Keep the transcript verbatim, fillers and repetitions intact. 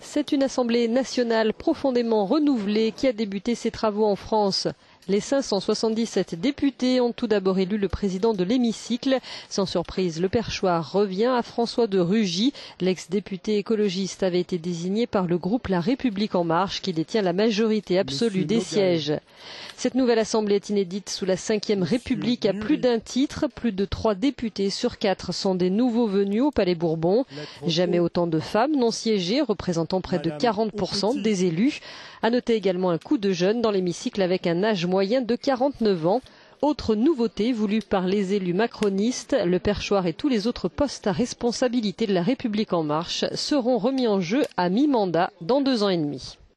C'est une Assemblée nationale profondément renouvelée qui a débuté ses travaux en France. Les cinq cent soixante-dix-sept députés ont tout d'abord élu le président de l'hémicycle. Sans surprise, le perchoir revient à François de Rugy. L'ex-député écologiste avait été désigné par le groupe La République En Marche qui détient la majorité absolue des sièges. Cette nouvelle assemblée est inédite sous la cinquième République à plus d'un titre. Plus de trois députés sur quatre sont des nouveaux venus au Palais Bourbon. Jamais autant de femmes n'ont siégé, représentant près de quarante pour cent des élus. À noter également un coup de jeune dans l'hémicycle avec un âge moyen de quarante-neuf ans. Autre nouveauté voulue par les élus macronistes, le perchoir et tous les autres postes à responsabilité de la République En Marche seront remis en jeu à mi-mandat dans deux ans et demi.